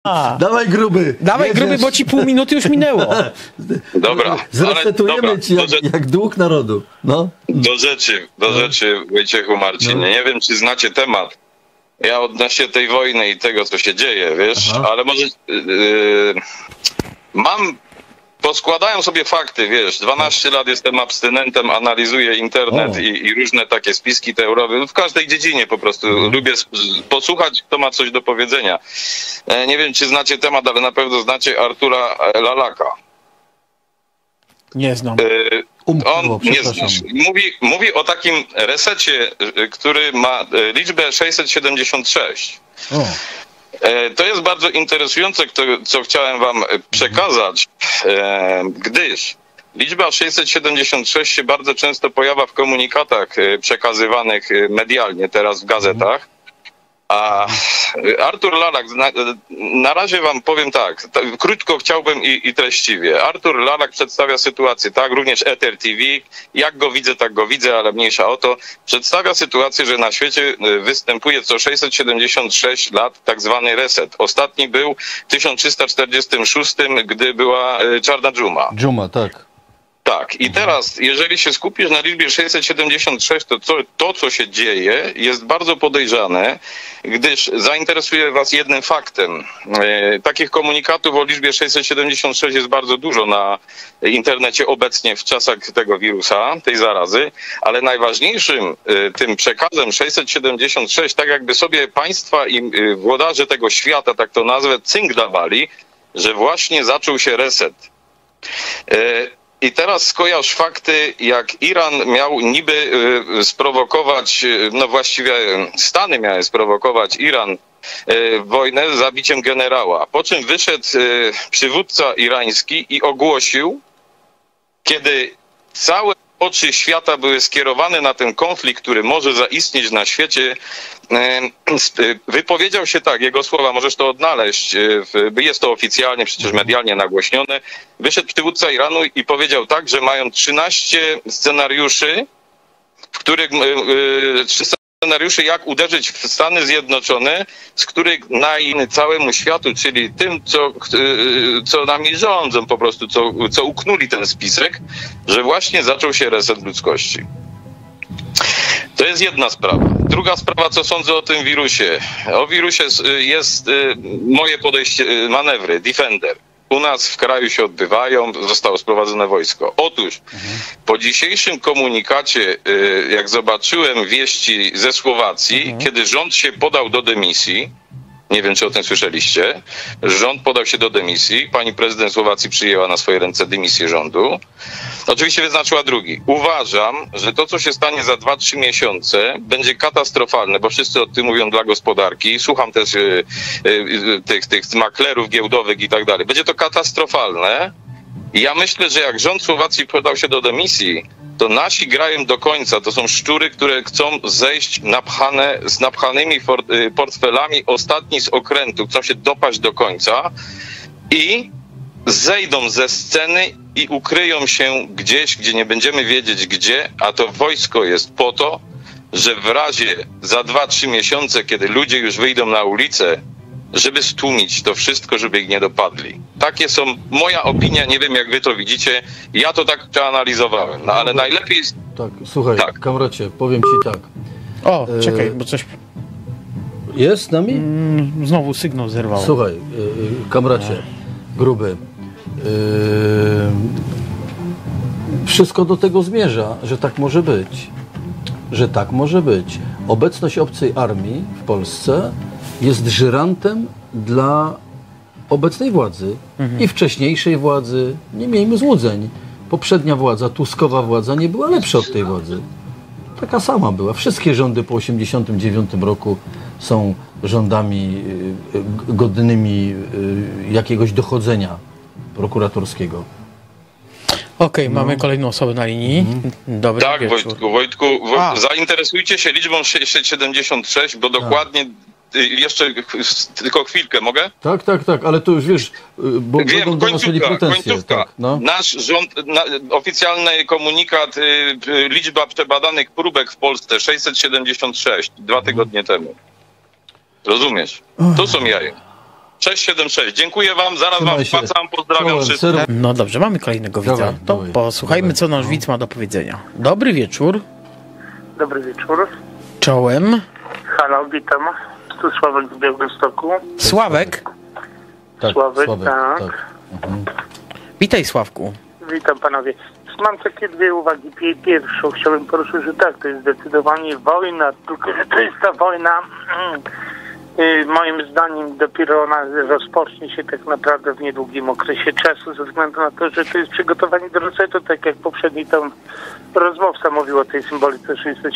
Dawaj gruby. Dawaj gruby, bo ci pół minuty już minęło. Dobra. Zresetujemy ci jak dług narodu. No. Do rzeczy, Wojciechu Marcinie. No. Nie wiem, czy znacie temat. Ja odnośnie tej wojny i tego, co się dzieje, wiesz, ale może poskładają sobie fakty, wiesz, 12 lat jestem abstynentem, analizuję internet i różne takie spiski teorowe, w każdej dziedzinie po prostu lubię posłuchać, kto ma coś do powiedzenia. Nie wiem, czy znacie temat, ale na pewno znacie Artura Lalaka. Nie znam. On nie znasz. Mówi o takim resecie, który ma liczbę 676. To jest bardzo interesujące, co chciałem wam przekazać, gdyż liczba 676 się bardzo często pojawia w komunikatach przekazywanych medialnie teraz w gazetach. A Artur Lalak, na razie wam powiem tak, krótko chciałbym i treściwie. Artur Lalak przedstawia sytuację, tak, również Ether TV, jak go widzę, tak go widzę, ale mniejsza o to. Przedstawia sytuację, że na świecie występuje co 676 lat tak zwany reset. Ostatni był w 1346, gdy była Czarna Dżuma. Dżuma, tak. Tak, i teraz, jeżeli się skupisz na liczbie 676, to co się dzieje, jest bardzo podejrzane, gdyż zainteresuje was jednym faktem. Takich komunikatów o liczbie 676 jest bardzo dużo na internecie obecnie w czasach tego wirusa, tej zarazy, ale najważniejszym tym przekazem 676, tak jakby sobie państwa i włodarze tego świata, tak to nazwę, cynk dawali, że właśnie zaczął się reset. I teraz skojarz fakty, jak Iran miał niby sprowokować, no właściwie Stany miały sprowokować Iran wojnę zabiciem generała. Po czym wyszedł przywódca irański i ogłosił, kiedy całe oczy świata były skierowane na ten konflikt, który może zaistnieć na świecie, wypowiedział się tak, jego słowa, możesz to odnaleźć, jest to oficjalnie, przecież medialnie nagłośnione, wyszedł przywódca Iranu i powiedział tak, że mają 13 scenariuszy, w których scenariuszy, jak uderzyć w Stany Zjednoczone, z których całemu światu, czyli tym, co nami rządzą po prostu, co uknuli ten spisek, że właśnie zaczął się reset ludzkości. To jest jedna sprawa. Druga sprawa, co sądzę o tym wirusie. O wirusie jest moje podejście, manewry, Defender. U nas w kraju się odbywają, zostało sprowadzone wojsko. Otóż po dzisiejszym komunikacie, jak zobaczyłem wieści ze Słowacji, kiedy rząd się podał do dymisji, nie wiem, czy o tym słyszeliście, rząd podał się do dymisji, pani prezydent Słowacji przyjęła na swoje ręce dymisję rządu, oczywiście wyznaczyła drugi. Uważam, że to, co się stanie za 2-3 miesiące, będzie katastrofalne, bo wszyscy o tym mówią dla gospodarki. Słucham też tych maklerów giełdowych i tak dalej. Będzie to katastrofalne. I ja myślę, że jak rząd Słowacji podał się do dymisji, to nasi grają do końca. To są szczury, które chcą zejść z napchanymi portfelami, ostatni z okrętu, chcą się dopaść do końca i zejdą ze sceny i ukryją się gdzieś, gdzie nie będziemy wiedzieć gdzie, a to wojsko jest po to, że w razie za 2-3 miesiące, kiedy ludzie już wyjdą na ulicę, żeby stłumić to wszystko, żeby ich nie dopadli. Takie są moja opinia, nie wiem jak wy to widzicie, ja to tak przeanalizowałem, no ale najlepiej jest... Tak, słuchaj, Kamracie, powiem ci tak. O, czekaj, bo coś... Jest z nami? Znowu sygnał zerwał. Słuchaj, Kamracie, gruby, wszystko do tego zmierza, że tak może być. Że tak może być. Obecność obcej armii w Polsce jest żyrantem dla obecnej władzy i wcześniejszej władzy. Nie miejmy złudzeń. Poprzednia władza, Tuskowa władza nie była lepsza od tej władzy. Taka sama była. Wszystkie rządy po 1989 roku są rządami godnymi jakiegoś dochodzenia prokuratorskiego. Okej, mamy kolejną osobę na linii. Dobry wieczór. Wojtku, zainteresujcie się liczbą 676, bo dokładnie jeszcze tylko chwilkę, mogę? Tak, ale to już wiesz, bo wiem, końcówka. Tak, no. Nasz rząd, oficjalny komunikat, liczba przebadanych próbek w Polsce 676, 2 tygodnie temu. Rozumiesz? To są jaja. 676. Dziękuję wam, zaraz Trzymaj wam się. wpłacam, pozdrawiam Czołem, wszystkich. serwis. No dobrze, mamy kolejnego widza. Dawaj, To dawaj, posłuchajmy, dawaj. co nasz widz ma do powiedzenia. Dobry wieczór. Dobry wieczór. Czołem. Halo, witam. Tu Sławek z Białegostoku. Sławek. Tak, Sławek, Sławek, tak. tak. Mhm. Witaj, Sławku. Witam panowie. Mam takie dwie uwagi. Pierwszą chciałbym poruszyć, że tak, to jest zdecydowanie wojna, tylko że to jest ta wojna, moim zdaniem dopiero ona rozpocznie się tak naprawdę w niedługim okresie czasu, ze względu na to, że to jest przygotowanie do resetu, tak jak poprzedni tam rozmówca mówił o tej symbolice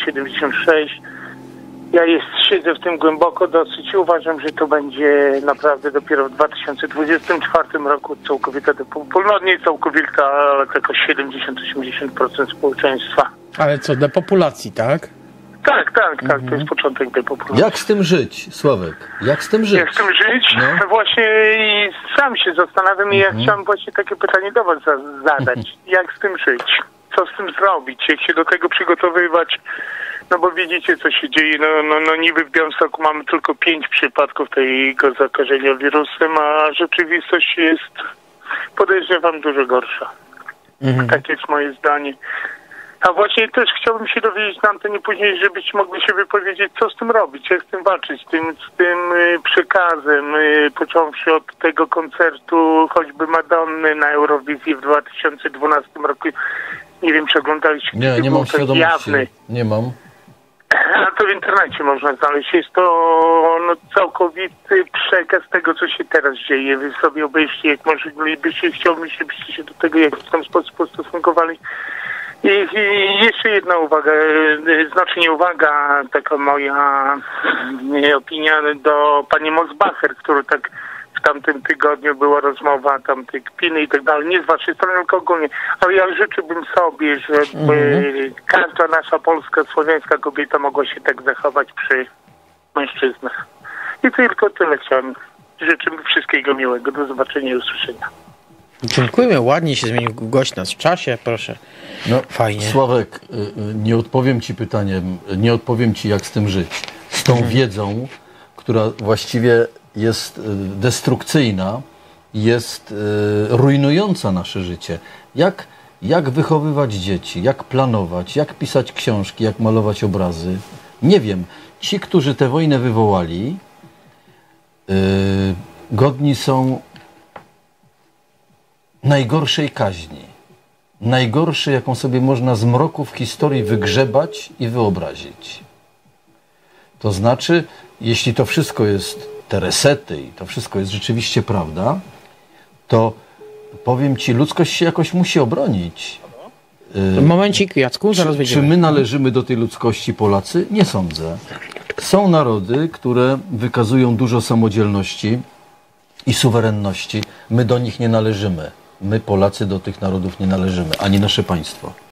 676. Ja siedzę w tym głęboko dosyć i uważam, że to będzie naprawdę dopiero w 2024 roku całkowita no nie całkowita, ale tylko 70-80% społeczeństwa. Ale co, depopulacji, tak? Tak, to jest początek depopulacji. Jak z tym żyć, Sławek? Jak z tym żyć? Jak z tym żyć? No. Właśnie i sam się zastanawiam i ja chciałem właśnie takie pytanie do was zadać. Jak z tym żyć? Co z tym zrobić? Jak się do tego przygotowywać? No bo widzicie, co się dzieje. No niby w Białymstoku mamy tylko 5 przypadków tego zakażenia wirusem, a rzeczywistość jest, podejrzewam, dużo gorsza. Tak jest moje zdanie. A właśnie też chciałbym się dowiedzieć na antenie później, żebyście mogli się wypowiedzieć, co z tym robić, jak z tym walczyć, z tym przekazem, począwszy od tego koncertu choćby Madonny na Eurowizji w 2012 roku. Nie wiem, czy oglądaliście. Nie mam świadomości. Jawny. Nie mam. A to w internecie można znaleźć. Jest to całkowity przekaz tego, co się teraz dzieje. Wy sobie obejrzcie, jak moglibyście, chciałbym, żebyście się do tego w jakiś tam sposób postosowali. I jeszcze jedna uwaga, znaczy nie uwaga, taka moja opinia do pani Mosbacher, który tak w tamtym tygodniu była rozmowa, tam te kpiny i tak dalej, nie z waszej strony, tylko ogólnie. Ale ja życzyłbym sobie, żeby każda nasza polska, słowiańska kobieta mogła się tak zachować przy mężczyznach. I tylko tyle chciałem. Życzę wszystkiego miłego. Do zobaczenia i usłyszenia. Dziękujemy, ładnie się zmienił gość nas w czasie, proszę. No, Fajnie. Sławek, nie odpowiem ci pytaniem, nie odpowiem ci, jak z tym żyć. Z tą wiedzą, która właściwie jest destrukcyjna, jest rujnująca nasze życie. Jak wychowywać dzieci, jak planować, jak pisać książki, jak malować obrazy. Nie wiem. Ci, którzy tę wojnę wywołali, godni są najgorszej kaźni. Najgorszej, jaką sobie można z mroków historii wygrzebać i wyobrazić. To znaczy, jeśli to wszystko jest, te resety i to wszystko jest rzeczywiście prawda, to powiem ci, ludzkość się jakoś musi obronić. Momencik, Jacku, zaraz Czy wyjdziemy. my należymy do tej ludzkości, Polacy? Nie sądzę. Są narody, które wykazują dużo samodzielności i suwerenności. My do nich nie należymy. My, Polacy, do tych narodów nie należymy, ani nasze państwo.